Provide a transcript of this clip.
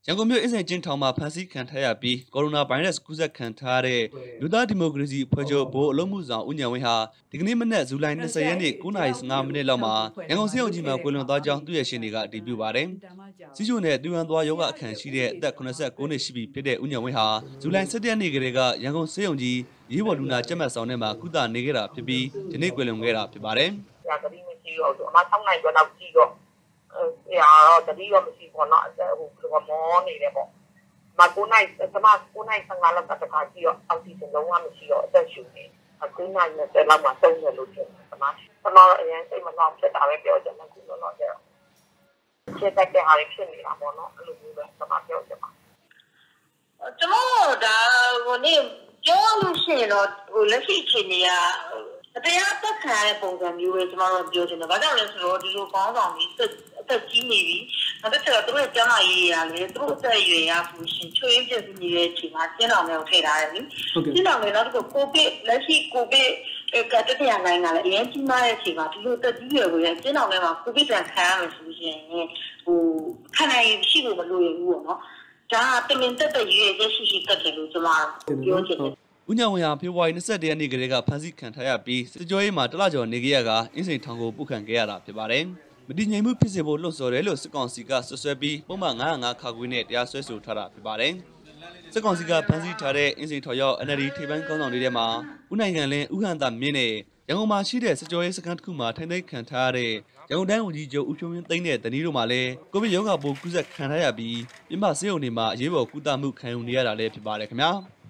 ရန်ကုန်မြို့အင်းစိန်ကျင်းထောင်မှာဖမ်းဆီးခံထားရပြီးကိုရိုနာဗိုင်းရပ်စ်ကူးစက်ခံထားတဲ့မြို့သားဒီမိုကရေစီအဖွဲ့ချုပ်ဘိုးအလုံးမှုဆောင်ဦးဉာဏ်ဝင်းဟာဒီကနေ့မနက်ဇူလိုင်20ရက်နေ့9:15မိနစ်လောက်မှာရန်ကုန်စေယုံကြီးမှာကွယ်လွန်သွားကြောင်းသူ့ရဲ့ရှင်းနေကအတည်ပြုပါတယ်။စီးကျိုနဲ့တူရန်သွားယောဂအခမ်းရှိတဲ့အသက်89နှစ်ရှိပြီဖြစ်တဲ့ဦးဉာဏ်ဝင်းဟာဇူလိုင်17ရက်နေ့ကလေးကရန်ကုန်စေယုံကြီးရေးပေါ်လူနာကျက်မှတ်ဆောင်ထဲမှာကုသနေခဲ့တာဖြစ်ပြီးဒီနေ့ကွယ်လွန်ခဲ့တာဖြစ်ပါတယ်။ရာသတိမရှိတော့ဆိုအမ6နိုင်ကျော်လောက်ကြည့်တော့တော့တတိယမရှိပေါ့နော်ဟိုမောနေတယ်ပေါ့မ9နိုင်15လောက်ကတခါကြည့်တော့အောက်ဆီဂျင်လုံးဝမရှိတော့အသက်ရှူနေ9နိုင်20လောက်မှသုံးတယ်လို့ပြောတယ်ကျွန်တော်အရင်စိတ်မကောင်းဖြစ်တာပဲပြောချင်တယ်ခုတော့ကျတော့ချက်တက်တဲ့ဟာတွေဖြစ်နေတာပေါ့နော်အဲ့လိုမျိုးပဲကျွန်တော်ပြောချင်ပါကျွန်တော်ဒါဟိုနေ့ပြောလို့ရှိရင်တော့ဟိုလက်ရှိအချိန်ကြီးကတရားသက်ခံရတဲ့ပုံစံမျိုးပဲကျွန်တော်တို့ပြောချင်တယ်။ဘာကြောင့်လဲဆိုတော့ဒီလိုကောင်းဆောင်ပြီးအသက်ကြီးနေပြီ။နောက်တစ်ချက်တော့သူတို့ကျန်းမာရေးရလေသူတို့အသက်အရွယ်ရဆိုရှင်ချွေးပြည့်စုံနေတဲ့အချိန်မှာကျင်းတော်မျိုးထည့်ထားတယ်လေ။ကျင်းတော်မျိုးတော့ကိုဗစ်လက်ရှိကိုဗစ်ကတတိယနိုင်ငံကလည်းအရင်ကြီးမားတဲ့အချိန်မှာဒီလိုတက်ကြီးရွယ်ကိုကျင်းတော်မျိုးမှာကိုဗစ်တန်ခံရမယ်ဆိုရှင်ဟိုခံနိုင်ရှိလို့မလို့ရဘူးပေါ့နော်။ဒါကတင်တက်ရွယ်ချက်ရှိတက်တယ်လို့ကျွန်တော်ပြောချင်တယ်ဦးညောင်ဝင်းဟာဖေဖော်ဝါရီ21ရက်နေ့ကလေးကဖမ်းဆီးခံထားရပြီးစစ်ကြောရေးမှာတလကျော်နေခဲ့ရကအင်းစိန်ထောင်ကိုပုတ်ခံခဲ့ရတာဖြစ်ပါတယ်။မတည်ငြိမ်မှုဖြစ်စေဖို့လှုံ့ဆော်တယ်လို့စစ်ကောင်စီကဆွဆွဲပြီးပုံမှန်905ခါခွေးနဲ့တရားစွဲဆိုထားတာဖြစ်ပါတယ်။စစ်ကောင်စီကဖမ်းဆီးထားတဲ့အင်းစိန်ထောင်ရောက် NLD ထိပ်ပိုင်းခေါင်းဆောင်တွေထဲမှာဦးနိုင်ငံလင်းဦးဟန်သာမြင့်နဲ့ရန်ကုန်မှာရှိတဲ့စစ်ကြောရေးစခန်းတစ်ခုမှာထိုင်သိမ်းခံထားရတဲ့ရန်ကုန်တိုင်းဝန်ကြီးချုပ်ဦးဖြိုးမင်းသိန်းနဲ့တနီးတို့မှလည်းကိုဗစ်ရောဂါပိုးကူးစက်ခံထားရပြီးပြမဆေးရုံတွေမှာအရေးပေါ်ကုသမှုခံယူနေရတာလည်းဖြစ်ပါတယ်ခင်ဗျာ။